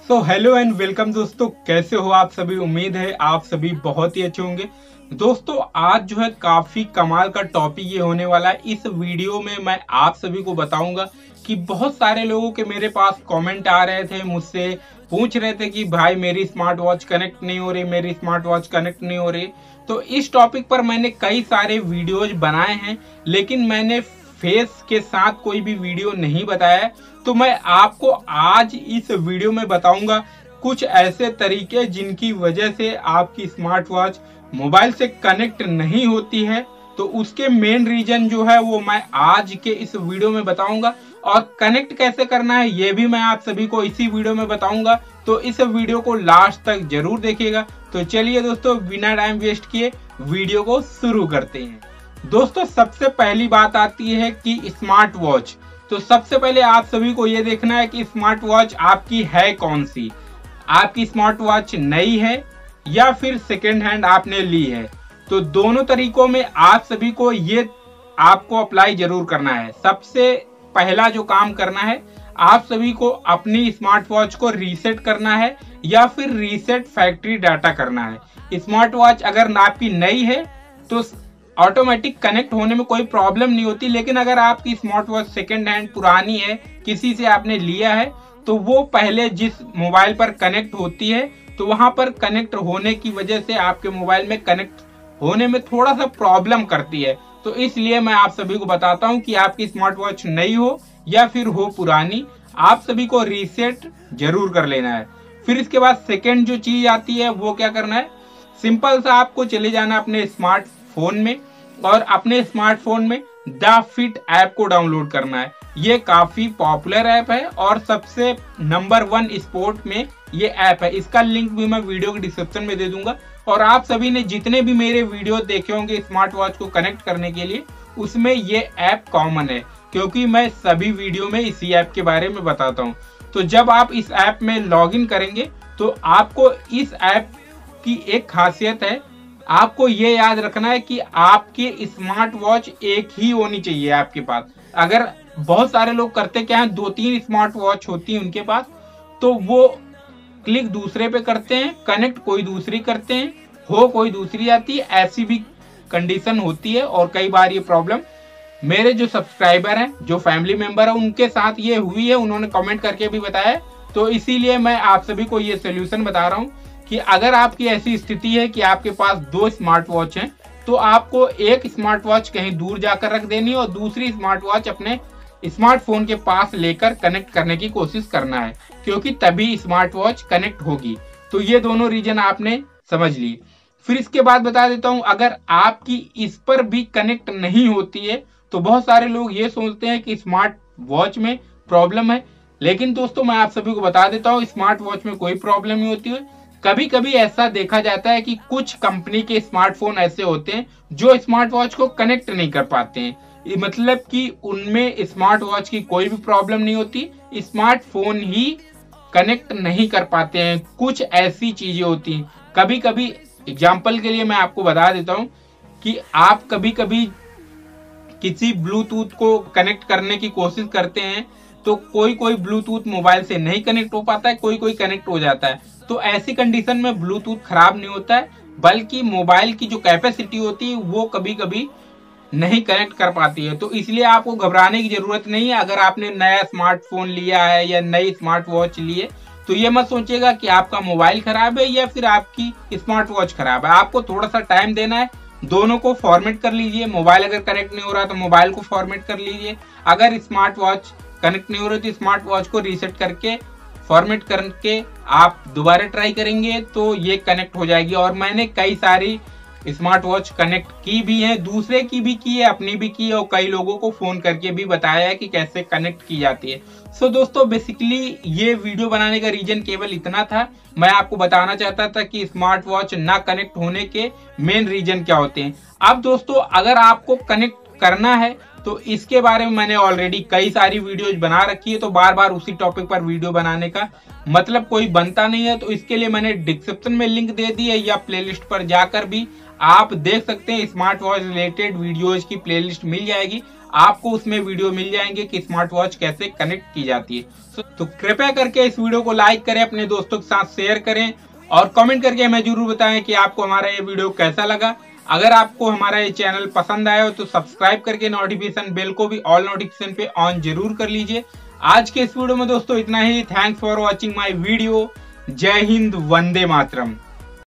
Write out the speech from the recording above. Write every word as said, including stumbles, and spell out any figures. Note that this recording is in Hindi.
सो हेलो एंड वेलकम दोस्तों, कैसे हो आप सभी। उम्मीद है आप सभी बहुत ही अच्छे होंगे। दोस्तों आज जो है काफी कमाल का टॉपिक ये होने वाला है। इस वीडियो में मैं आप सभी को बताऊंगा कि बहुत सारे लोगों के मेरे पास कमेंट आ रहे थे, मुझसे पूछ रहे थे कि भाई मेरी स्मार्ट वॉच कनेक्ट नहीं हो रही, मेरी स्मार्ट वॉच कनेक्ट नहीं हो रही। तो इस टॉपिक पर मैंने कई सारे वीडियोज बनाए हैं, लेकिन मैंने फेस के साथ कोई भी वीडियो नहीं बताया। तो मैं आपको आज इस वीडियो में बताऊंगा कुछ ऐसे तरीके जिनकी वजह से आपकी स्मार्ट वॉच मोबाइल से कनेक्ट नहीं होती है। तो उसके मेन रीजन जो है वो मैं आज के इस वीडियो में बताऊंगा, और कनेक्ट कैसे करना है ये भी मैं आप सभी को इसी वीडियो में बताऊंगा। तो इस वीडियो को लास्ट तक जरूर देखिएगा। तो चलिए दोस्तों, बिना टाइम वेस्ट किए वीडियो को शुरू करते हैं। दोस्तों सबसे पहली बात आती है कि स्मार्ट वॉच। तो सबसे पहले आप सभी को ये देखना है कि स्मार्ट वॉच आपकी है कौन सी। आपकी स्मार्ट वॉच नई है या फिर सेकेंड हैंड आपने ली है। तो दोनों तरीकों में आप सभी को ये आपको अप्लाई जरूर करना है। सबसे पहला जो काम करना है, आप सभी को अपनी स्मार्ट वॉच को रीसेट करना है या फिर रीसेट फैक्ट्री डाटा करना है। स्मार्ट वॉच अगर आपकी नई है तो ऑटोमेटिक कनेक्ट होने में कोई प्रॉब्लम नहीं होती, लेकिन अगर आपकी स्मार्ट वॉच सेकेंड हैंड पुरानी है, किसी से आपने लिया है, तो वो पहले जिस मोबाइल पर कनेक्ट होती है तो वहां पर कनेक्ट होने की वजह से आपके मोबाइल में कनेक्ट होने में थोड़ा सा प्रॉब्लम करती है। तो इसलिए मैं आप सभी को बताता हूं कि आपकी स्मार्ट वॉच नई हो या फिर हो पुरानी, आप सभी को रीसेट जरूर कर लेना है। फिर इसके बाद सेकेंड जो चीज आती है वो क्या करना है, सिंपल सा आपको चले जाना अपने स्मार्टफोन में और अपने स्मार्टफोन में द फिट ऐप को डाउनलोड करना है। ये काफी पॉपुलर ऐप है और सबसे नंबर वन स्पोर्ट में ये ऐप है। इसका लिंक भी मैं वीडियो के डिस्क्रिप्शन में दे दूंगा। और आप सभी ने जितने भी मेरे वीडियो देखे होंगे स्मार्ट वॉच को कनेक्ट करने के लिए, उसमें ये ऐप कॉमन है, क्योंकि मैं सभी वीडियो में इसी ऐप के बारे में बताता हूँ। तो जब आप इस ऐप में लॉग इन करेंगे तो आपको इस ऐप की एक खासियत है, आपको ये याद रखना है कि आपके स्मार्ट वॉच एक ही होनी चाहिए आपके पास। अगर बहुत सारे लोग करते क्या है, दो तीन स्मार्ट वॉच होती है उनके पास, तो वो क्लिक दूसरे पे करते हैं, कनेक्ट कोई दूसरी करते हैं, हो कोई दूसरी आती है। ऐसी भी कंडीशन होती है और कई बार ये प्रॉब्लम मेरे जो सब्सक्राइबर हैं, जो फैमिली मेंबर है, उनके साथ ये हुई है, उन्होंने कमेंट करके भी बताया। तो इसीलिए मैं आप सभी को ये सोल्यूशन बता रहा हूँ कि अगर आपकी ऐसी स्थिति है कि आपके पास दो स्मार्ट वॉच हैं, तो आपको एक स्मार्ट वॉच कहीं दूर जाकर रख देनी और दूसरी स्मार्ट वॉच अपने स्मार्टफोन के पास लेकर कनेक्ट करने की कोशिश करना है, क्योंकि तभी स्मार्ट वॉच कनेक्ट होगी। तो ये दोनों रीजन आपने समझ लिए। फिर इसके बाद बता देता हूं, अगर आपकी इस पर भी कनेक्ट नहीं होती है तो बहुत सारे लोग ये सोचते हैं कि स्मार्ट वॉच में प्रॉब्लम है, लेकिन दोस्तों मैं आप सभी को बता देता हूँ स्मार्ट वॉच में कोई प्रॉब्लम नहीं होती है। कभी कभी ऐसा देखा जाता है कि कुछ कंपनी के स्मार्टफोन ऐसे होते हैं जो स्मार्ट वॉच को कनेक्ट नहीं कर पाते हैं, मतलब कि उनमें स्मार्ट वॉच की कोई भी प्रॉब्लम नहीं होती, स्मार्टफोन ही कनेक्ट नहीं कर पाते हैं। कुछ ऐसी चीजें होती हैं। कभी कभी एग्जाम्पल के लिए मैं आपको बता देता हूं कि आप कभी कभी किसी ब्लूटूथ को कनेक्ट करने की कोशिश करते हैं तो कोई कोई ब्लूटूथ मोबाइल से नहीं कनेक्ट हो पाता है, कोई कोई कनेक्ट हो जाता है। तो ऐसी कंडीशन में ब्लूटूथ खराब नहीं होता है, बल्कि मोबाइल की जो कैपेसिटी होती है वो कभी कभी नहीं कनेक्ट कर पाती है। तो इसलिए आपको घबराने की जरूरत नहीं है। अगर आपने नया स्मार्टफोन लिया है या नई स्मार्ट वॉच ली है तो ये मत सोचिएगा कि आपका मोबाइल खराब है या फिर आपकी स्मार्ट वॉच खराब है। आपको थोड़ा सा टाइम देना है, दोनों को फॉर्मेट कर लीजिए। मोबाइल अगर कनेक्ट नहीं हो रहा तो मोबाइल को फॉर्मेट कर लीजिए। अगर स्मार्ट वॉच कनेक्ट नहीं हो रही तो स्मार्ट वॉच को रीसेट करके फॉर्मेट करके आप दोबारा ट्राई करेंगे तो ये कनेक्ट हो जाएगी। और मैंने कई सारी स्मार्ट वॉच कनेक्ट की भी है, दूसरे की भी की है, अपनी भी की है, और कई लोगों को फोन करके भी बताया है कि कैसे कनेक्ट की जाती है। सो so, दोस्तों बेसिकली ये वीडियो बनाने का रीजन केवल इतना था। मैं आपको बताना चाहता था कि स्मार्ट वॉच ना कनेक्ट होने के मेन रीजन क्या होते हैं। अब दोस्तों अगर आपको कनेक्ट करना है तो इसके बारे में मैंने ऑलरेडी कई सारी वीडियोज बना रखी है, तो बार बार उसी टॉपिक पर वीडियो बनाने का मतलब कोई बनता नहीं है। तो इसके लिए मैंने डिस्क्रिप्शन में लिंक दे दी है, या प्लेलिस्ट पर जाकर भी आप देख सकते हैं। स्मार्ट वॉच रिलेटेड वीडियोज की प्लेलिस्ट मिल जाएगी, आपको उसमें वीडियो मिल जाएंगे कि स्मार्ट वॉच कैसे कनेक्ट की जाती है। तो कृपया करके इस वीडियो को लाइक करें, अपने दोस्तों के साथ शेयर करें और कमेंट करके हमें जरूर बताएं कि आपको हमारा ये वीडियो कैसा लगा। अगर आपको हमारा ये चैनल पसंद आया हो तो सब्सक्राइब करके नोटिफिकेशन बेल को भी ऑल नोटिफिकेशन पे ऑन जरूर कर लीजिए। आज के इस वीडियो में दोस्तों इतना ही। Thanks for watching my video. जय हिंद, वंदे मातरम।